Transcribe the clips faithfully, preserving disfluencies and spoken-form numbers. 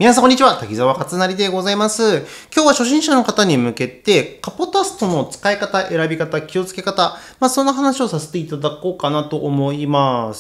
皆さんこんにちは、滝沢勝成でございます。今日は初心者の方に向けて、カポタストの使い方、選び方、気をつけ方、まあそんな話をさせていただこうかなと思います。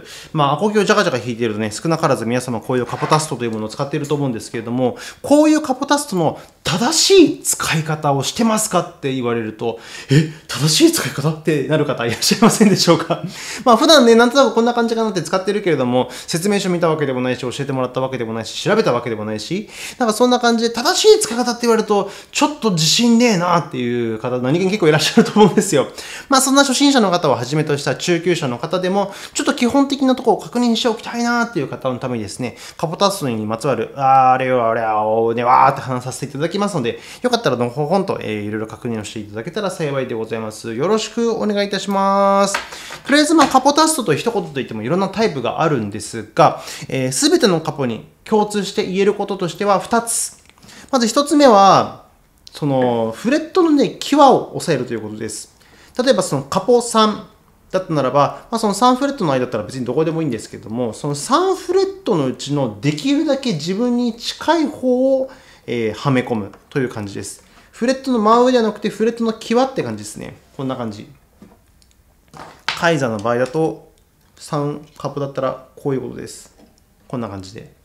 まあアコギをジャカジャカ弾いているとね、少なからず皆様こういうカポタストというものを使っていると思うんですけれども、こういうカポタストの正しい使い方をしてますかって言われると、え、正しい使い方ってなる方いらっしゃいませんでしょうか？まあ普段ね、なんとなくこんな感じかなって使ってるけれども、説明書見たわけでもないし、教えてもらったわけでもないし、調べたわけでもないし、なんかそんな感じで正しい使い方って言われると、ちょっと自信ねえなっていう方、何気に結構いらっしゃると思うんですよ。まあそんな初心者の方をはじめとした中級者の方でも、ちょっと基本的なところを確認しておきたいなっていう方のためにですね、カポタストにまつわる、あーあれよあれやおねわーって話させていただきますので、よかったらのほほんと、えー、いろいろ確認をしていただけたら幸いでございます。よろしくお願いいたします。とりあえずまあカポタストと一言と言ってもいろんなタイプがあるんですが、すべ、えー、てのカポに共通して言えることとしてはふたつ。まずひとつめは、そのフレットのね、際を押さえるということです。例えばそのカポさんだったならば、まあ、そのさんフレットの間だったら別にどこでもいいんですけども、そのさんフレットのうちのできるだけ自分に近い方を、えー、はめ込むという感じです。フレットの真上ではなくてフレットの際って感じですね。こんな感じ。カイザの場合だとさんカポだったらこういうことです。こんな感じで。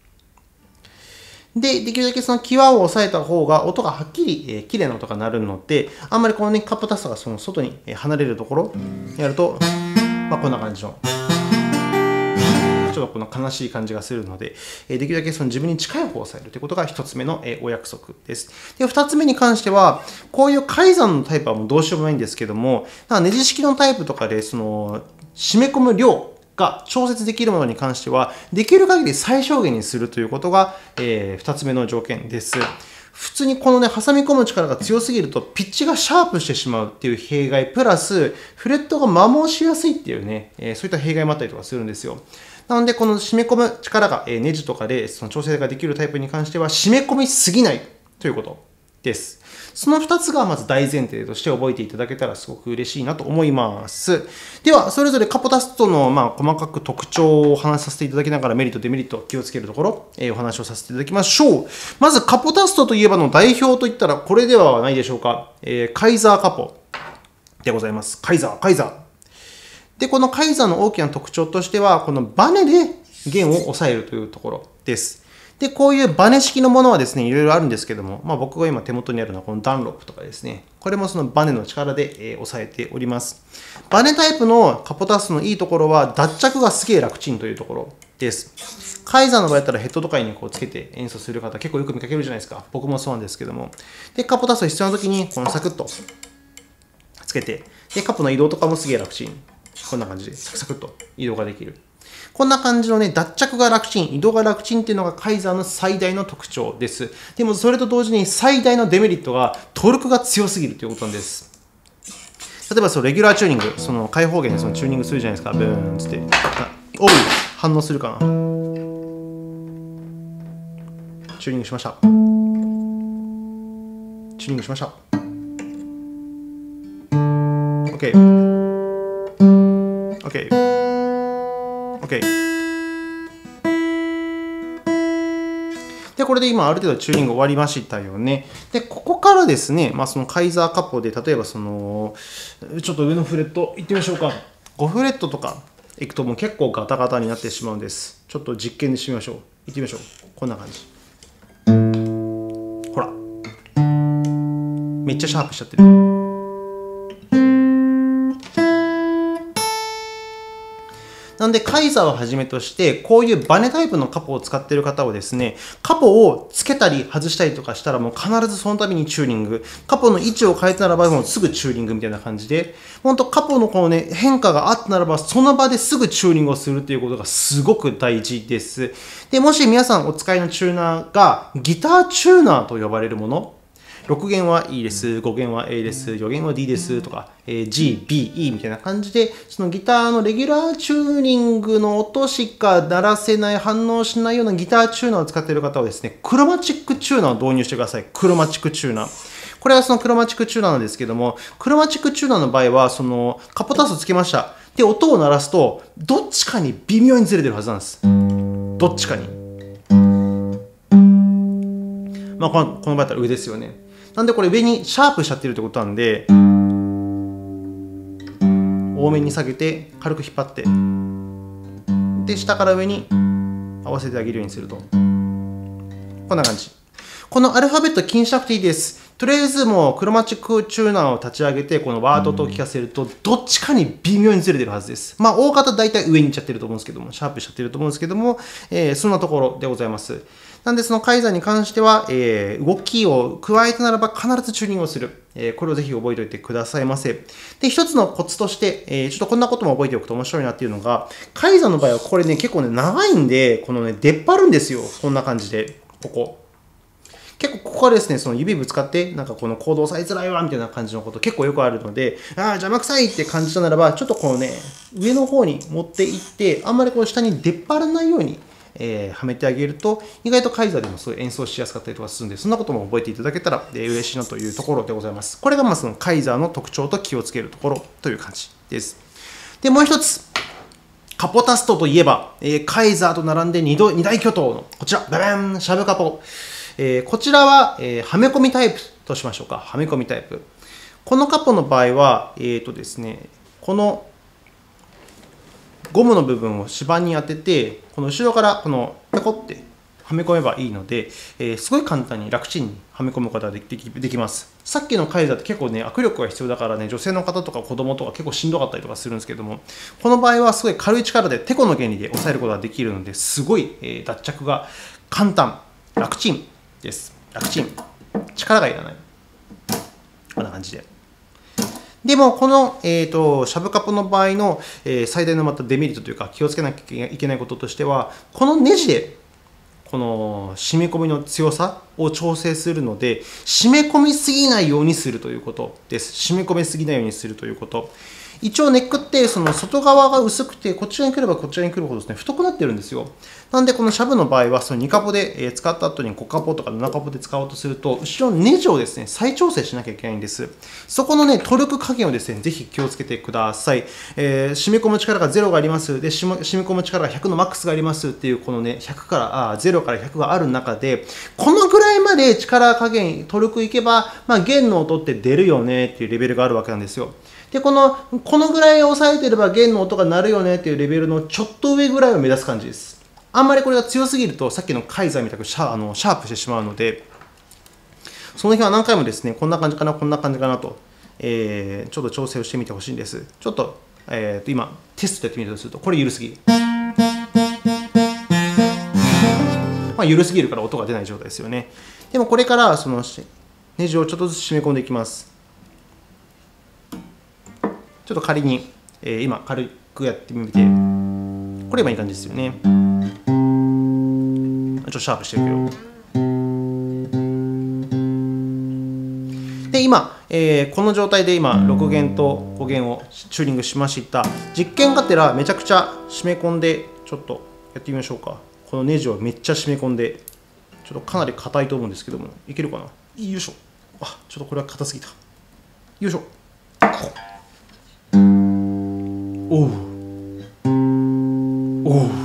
で、できるだけその際を押さえた方が音がはっきり、えー、綺麗な音が鳴るので、あんまりこのね、カポタストがその外に離れるところやると、まあ、こんな感じの、ちょっとこの悲しい感じがするので、できるだけその自分に近い方を押さえるということがひとつめのお約束です。で、ふたつめに関しては、こういう改ざんのタイプはもうどうしようもないんですけども、ネジ式のタイプとかで、その、締め込む量が調節できるものに関しては、できる限り最小限にするということが、えー、ふたつめの条件です。普通にこのね、挟み込む力が強すぎると、ピッチがシャープしてしまうっていう弊害、プラス、フレットが摩耗しやすいっていうね、えー、そういった弊害もあったりとかするんですよ。なので、この締め込む力が、えー、ネジとかでその調整ができるタイプに関しては、締め込みすぎないということです。そのふたつがまず大前提として覚えていただけたらすごく嬉しいなと思います。では、それぞれカポタストのまあ細かく特徴をお話しさせていただきながらメリット、デメリット、気をつけるところ、えー、お話をさせていただきましょう。まず、カポタストといえばの代表といったらこれではないでしょうか。えー、カイザーカポでございます。カイザー、カイザー。で、このカイザーの大きな特徴としては、このバネで弦を押さえるというところです。で、こういうバネ式のものはですね、いろいろあるんですけども、まあ、僕が今手元にあるのはこのダンロップとかですね、これもそのバネの力で、えー、押さえております。バネタイプのカポタストのいいところは、脱着がすげえ楽ちんというところです。カイザーの場合だったらヘッドとかにこうつけて演奏する方結構よく見かけるじゃないですか。僕もそうなんですけども。で、カポタスト必要な時にこのサクッとつけて、で、カポの移動とかもすげえ楽ちん。こんな感じでサクサクっと移動ができる。こんな感じのね、脱着が楽ちん、移動が楽ちんっていうのがカイザーの最大の特徴です。でもそれと同時に最大のデメリットがトルクが強すぎるということなんです。例えばそのレギュラーチューニング、その開放弦でそのチューニングするじゃないですか。ブーンつって。おう、反応するかな。チューニングしました。チューニングしました。OK。OK。OK。で、これで今ある程度チューニング終わりましたよね。で、ここからですね、まあそのカイザーカポで、例えばその、ちょっと上のフレットいってみましょうか。ごフレットとかいくともう結構ガタガタになってしまうんです。ちょっと実験にしてみましょう。いってみましょう。こんな感じ。ほら。めっちゃシャープしちゃってる。なんで、カイザーをはじめとして、こういうバネタイプのカポを使っている方はですね、カポをつけたり外したりとかしたら、もう必ずその度にチューニング。カポの位置を変えたならば、もうすぐチューニングみたいな感じで、本当カポのこのね、変化があったならば、その場ですぐチューニングをするということがすごく大事です。で、もし皆さんお使いのチューナーが、ギターチューナーと呼ばれるもの、ろく弦は E です、ご弦は A です、よ弦は D ですとか、G、B、E みたいな感じで、そのギターのレギュラーチューニングの音しか鳴らせない、反応しないようなギターチューナーを使っている方はですね、クロマチックチューナーを導入してください。クロマチックチューナー。これはそのクロマチックチューナーなんですけども、クロマチックチューナーの場合は、そのカポタストつけました。で、音を鳴らすと、どっちかに微妙にずれてるはずなんです。どっちかに。 まあ、このこの場合だったら上ですよね。なんでこれ上にシャープしちゃってるってことなんで、多めに下げて軽く引っ張って、で下から上に合わせてあげるようにすると、こんな感じ。このアルファベット気にしなくていいです。とりあえずもうクロマチックチューナーを立ち上げて、このワードと聞かせると、どっちかに微妙にずれてるはずです。まあ、大方大体上に行っちゃってると思うんですけども、シャープしちゃってると思うんですけども、えー、そんなところでございます。なんで、そのカイザーに関しては、えー、動きを加えたならば必ずチューニングをする。えー、これをぜひ覚えておいてくださいませ。で、一つのコツとして、えー、ちょっとこんなことも覚えておくと面白いなっていうのが、カイザーの場合はこれね、結構ね、長いんで、このね、出っ張るんですよ。こんな感じで、ここ。結構ここからですね、その指ぶつかって、なんかこのコード押さえづらいわ、みたいな感じのこと結構よくあるので、ああ、邪魔くさいって感じたならば、ちょっとこのね、上の方に持っていって、あんまりこう下に出っ張らないように、えー、はめてあげると、意外とカイザーでもそういう演奏しやすかったりとかするんで、そんなことも覚えていただけたら、えー、嬉しいなというところでございます。これがまあそのカイザーの特徴と気をつけるところという感じです。で、もう一つ。カポタストといえば、えー、カイザーと並んで 2, 度2大巨頭のこちら、ババン、シャブカポ。えー、こちらは、えー、はめ込みタイプとしましょうか。はめ込みタイプ。このカポの場合は、えーとですね、このゴムの部分を指板に当てて、この後ろからこのペコってはめ込めばいいので、えー、すごい簡単に楽ちんにはめ込むことができ、できます。さっきのカイザーって結構ね、握力が必要だからね、女性の方とか子供とか結構しんどかったりとかするんですけども、この場合はすごい軽い力で、テコの原理で押さえることができるので、すごい、えー、脱着が簡単、楽ちんです。楽ちん。力がいらない。こんな感じで。でも、この、えーと、シャブカポの場合の、えー、最大のまたデメリットというか、気をつけなきゃいけないこととしては、このネジで、この締め込みの強さを調整するので、締め込みすぎないようにするということです。締め込みすぎないようにするということ。一応ネックってその外側が薄くて、こちらに来ればこちらに来るほどですね、太くなってるんですよ。なんでこのシャブの場合はそのにカポで使った後にごカポとかななカポで使おうとすると、後ろのネジをですね、再調整しなきゃいけないんです。そこのね、トルク加減をですね、ぜひ気をつけてください。えー、締め込む力がゼロがあります。で、締め込む力がひゃくのマックスがありますっていう、このね、ひゃくから、あ、ゼロからひゃくがある中で、このぐらいまで力加減、トルクいけば、まあ、弦の音って出るよねっていうレベルがあるわけなんですよ。で、この、このぐらい押さえてれば弦の音が鳴るよねっていうレベルのちょっと上ぐらいを目指す感じです。あんまりこれが強すぎると、さっきのカイザーみたくシャあのシャープしてしまうので、その日は何回もですね、こんな感じかな、こんな感じかなと、えー、ちょっと調整をしてみてほしいんです。ちょっと、えー、と今、テストやってみるとすると、これ緩すぎる。まあ、緩すぎるから音が出ない状態ですよね。でもこれから、そのネジをちょっとずつ締め込んでいきます。ちょっと仮に、えー、今軽くやってみて、これ今いい感じですよね。ちょっとシャープしてるけど。で、今、えー、この状態で今、ろく弦とご弦をチューニングしました。実験がてらめちゃくちゃ締め込んで、ちょっとやってみましょうか。このネジをめっちゃ締め込んで、ちょっとかなり硬いと思うんですけども、いけるかな。よいしょ。あ、ちょっとこれは硬すぎた。よいしょ。おうおう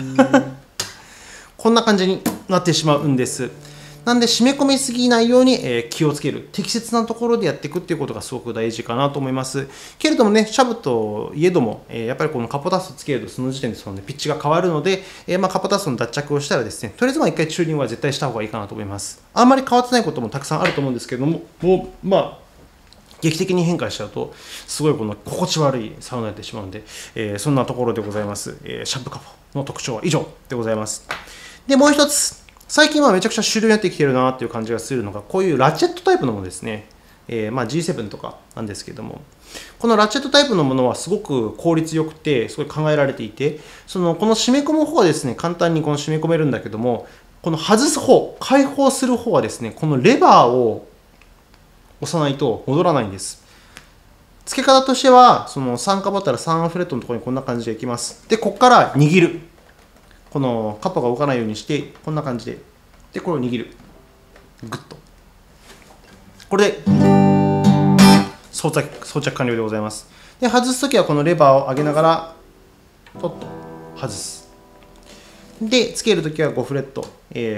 こんな感じになってしまうんです。なんで締め込みすぎないように気をつける。適切なところでやっていくっていうことがすごく大事かなと思います。けれどもね、シャブといえども、やっぱりこのカポタストつけるとその時点でその、ね、ピッチが変わるので、まあ、カポタストの脱着をしたらですね、とりあえずまあ一回チューニングは絶対した方がいいかなと思います。あんまり変わってないこともたくさんあると思うんですけども、もうまあ劇的に変化しちゃうと、すごいこの心地悪いサウナになってしまうので、えー、そんなところでございます。えー、シャブカポの特徴は以上でございます。で、もう一つ、最近はめちゃくちゃ主流になってきてるなっていう感じがするのが、こういうラチェットタイプのものですね。えーまあ、ジーセブン とかなんですけども、このラチェットタイプのものはすごく効率よくて、すごい考えられていて、そのこの締め込む方はですね、簡単にこの締め込めるんだけども、この外す方、開放する方はですね、このレバーを押さないと戻らないんです。付け方としては、そのさんカポだったらさんフレットのところにこんな感じでいきます。で、ここから握る。このカポが動かないようにして、こんな感じで。で、これを握る。グッと。これで装着、装着完了でございます。で、外すときはこのレバーを上げながら、とっと外す。で、つけるときはごフレット、えー、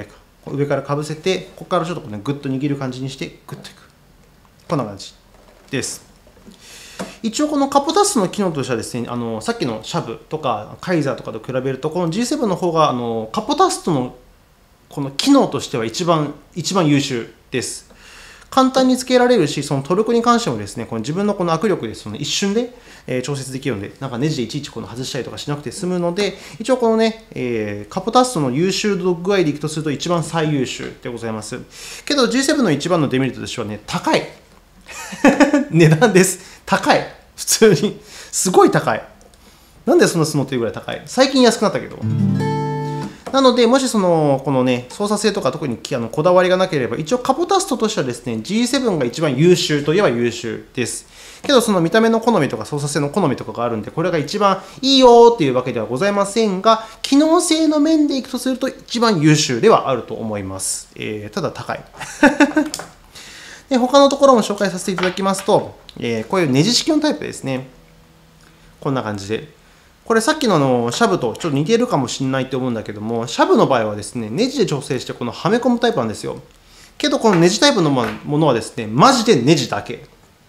上からかぶせて、ここからちょっとこう、ね、グッと握る感じにして、グッといく。こんな感じです。一応このカポタストの機能としてはですね、あのさっきのシャブとかカイザーとかと比べると、この ジーセブン の方があのカポタストのこの機能としては一番一番優秀です。簡単につけられるし、そのトルクに関してもですね、この自分のこの握力でその一瞬で、えー、調節できるので、なんかネジでいちいちこの外したりとかしなくて済むので、一応このね、えー、カポタストの優秀度具合でいくとすると一番最優秀でございます。けど ジーセブン の一番のデメリットとしてはね、高い。値段です。高い。普通に。すごい高い。なんでそんなすのっていうぐらい高い。最近安くなったけど。なので、もしその、このね、操作性とか特にあのこだわりがなければ、一応カポタストとしてはですね、ジーセブン が一番優秀といえば優秀です。けど、その見た目の好みとか操作性の好みとかがあるんで、これが一番いいよっていうわけではございませんが、機能性の面でいくとすると一番優秀ではあると思います。えー、ただ高い。で他のところも紹介させていただきますと、えー、こういうネジ式のタイプですね。こんな感じで。これさっきのあのシャブとちょっと似てるかもしれないと思うんだけども、シャブの場合はですね、ネジで調整してこのはめ込むタイプなんですよ。けどこのネジタイプのものはですね、マジでネジだけ。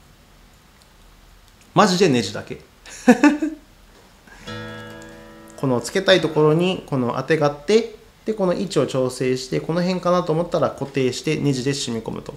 マジでネジだけ。このつけたいところにこの当てがって、でこの位置を調整して、この辺かなと思ったら固定してネジで染み込むと。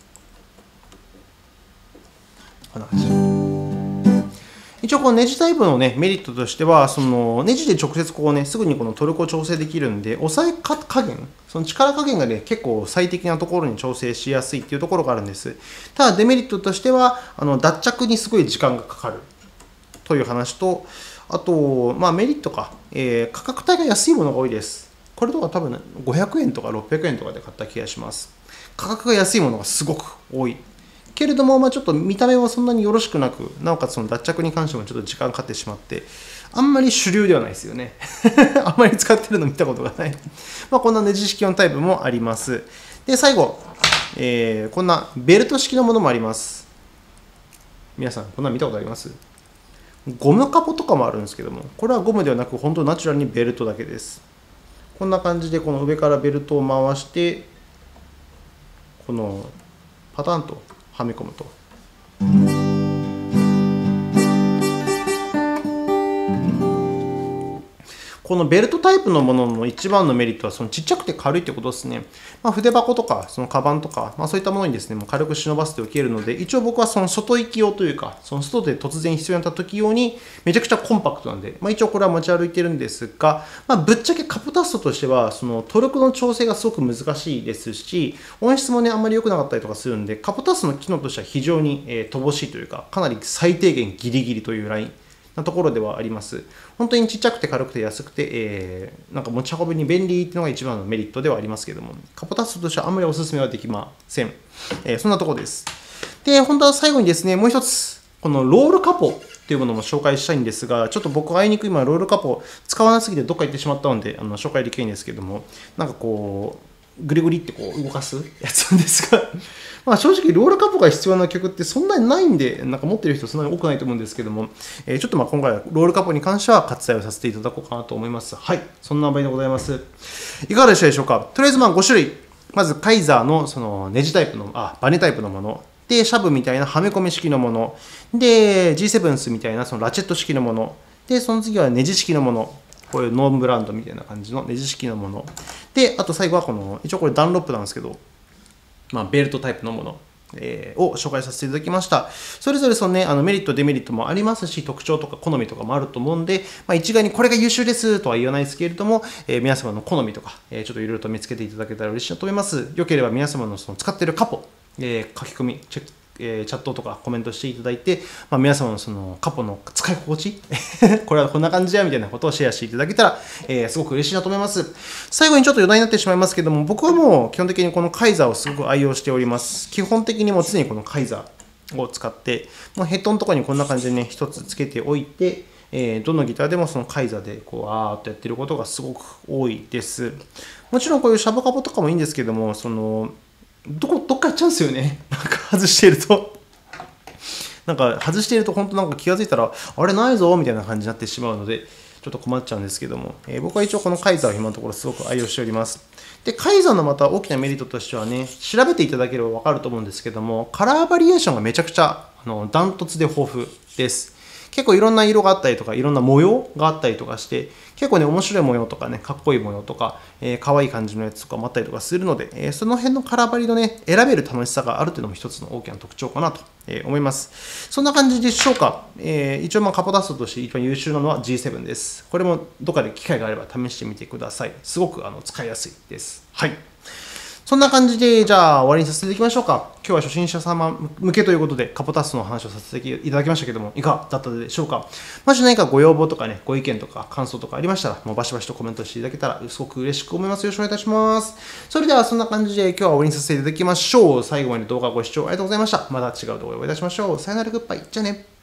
こんな感じ。一応このネジタイプの、ね、メリットとしては、そのネジで直接こう、ね、すぐにこのトルクを調整できるんで、押さえ加減、その力加減が、ね、結構最適なところに調整しやすいっていうところがあるんです。ただデメリットとしては、あの脱着にすごい時間がかかるという話と、あと、まあ、メリットか、えー、価格帯が安いものが多いです。これとか多分、ね、ごひゃくえんとかろっぴゃくえんとかで買った気がします。価格が安いものがすごく多い。けれども、まあ、ちょっと見た目はそんなによろしくなく、なおかつその脱着に関してもちょっと時間かかってしまって、あんまり主流ではないですよね。あんまり使ってるの見たことがない。まあこんなネジ式のタイプもあります。で、最後、えー、こんなベルト式のものもあります。皆さん、こんなの見たことあります？ゴムカポとかもあるんですけども、これはゴムではなく、本当ナチュラルにベルトだけです。こんな感じで、この上からベルトを回して、このパターンとはめ込むと。このベルトタイプのものの一番のメリットはそのちっちゃくて軽いということですね。まあ、筆箱とかそのカバンとか、まあ、そういったものにですね、もう軽く忍ばせておけるので、一応僕はその外行き用というか、その外で突然必要になった時用にめちゃくちゃコンパクトなんで、まあ、一応これは持ち歩いてるんですが、まあ、ぶっちゃけカポタストとしてはそのトルクの調整がすごく難しいですし、音質もねあんまり良くなかったりとかするんで、カポタストの機能としては非常に、えー、乏しいというか、かなり最低限ギリギリというラインなところではあります。本当にちっちゃくて軽くて安くて、えー、なんか持ち運びに便利っていうのが一番のメリットではありますけども、カポタストとしてはあんまりお勧めはできません。えー、そんなところです。で、本当は最後にですね、もう一つ、このロールカポっていうものも紹介したいんですが、ちょっと僕、あいにく今、ロールカポ使わなすぎてどっか行ってしまったので、あの紹介できないんですけども、なんかこう、グリグリってこう動かすやつなんですが、まあ正直ロールカポが必要な曲ってそんなにないんで、なんか持ってる人そんなに多くないと思うんですけども、えー、ちょっとまあ今回はロールカポに関しては割愛をさせていただこうかなと思います。はい、そんな場合でございます。いかがでしたでしょうか。とりあえずまあご種類。まずカイザーのそのネジタイプの、あ、バネタイプのもの。で、シャブみたいなはめ込み式のもの。で、ジーセブン スみたいなそのラチェット式のもの。で、その次はネジ式のもの。こういうノンブランドみたいな感じのネジ式のもの。で、あと最後はこの、一応これダンロップなんですけど、まあ、ベルトタイプのもの、えー、を紹介させていただきました。それぞれそのね、あのメリット、デメリットもありますし、特徴とか好みとかもあると思うんで、まあ、一概にこれが優秀ですとは言わないですけれども、えー、皆様の好みとか、えー、ちょっといろいろと見つけていただけたら嬉しいなと思います。よければ皆様のその使っているカポ、えー、書き込み、チェック、えー、チャットとかコメントしていただいて、まあ、皆様のそのカポの使い心地これはこんな感じやみたいなことをシェアしていただけたら、えー、すごく嬉しいなと思います。最後にちょっと余談になってしまいますけども、僕はもう基本的にこのカイザーをすごく愛用しております。基本的にもう常にこのカイザーを使って、もうヘッドのところにこんな感じでね、一つつけておいて、えー、どのギターでもそのカイザーでこうあーっとやってることがすごく多いです。もちろんこういうシャボカボとかもいいんですけども、そのどこどっか行っちゃうんですよね。なんか外していると。なんか外していると本当なんか気が付いたら、あれないぞみたいな感じになってしまうので、ちょっちょっと困っちゃうんですけども、えー、僕は一応このカイザーを今のところすごく愛用しております。で、カイザーのまた大きなメリットとしてはね、調べていただければわかると思うんですけども、カラーバリエーションがめちゃくちゃあのダントツで豊富です。結構いろんな色があったりとか、いろんな模様があったりとかして、結構ね、面白い模様とかね、かっこいい模様とか、えー、可愛い感じのやつとかもあったりとかするので、えー、その辺のカラーバリのね、選べる楽しさがあるというのも一つの大きな特徴かなと思います。そんな感じでしょうか。えー、一応、まあ、カポタストとして一番優秀なのは ジーセブン です。これもどっかで機会があれば試してみてください。すごくあの使いやすいです。はい。そんな感じで、じゃあ終わりにさせていきましょうか。今日は初心者様向けということで、カポタストの話をさせていただきましたけども、いかがだったでしょうか。もし何かご要望とかね、ご意見とか感想とかありましたら、もうバシバシとコメントしていただけたら、すごく嬉しく思います。よろしくお願いいたします。それでは、そんな感じで今日は終わりにさせていただきましょう。最後まで動画ご視聴ありがとうございました。また違う動画でお会いいたしましょう。さよなら、グッバイ。じゃあね。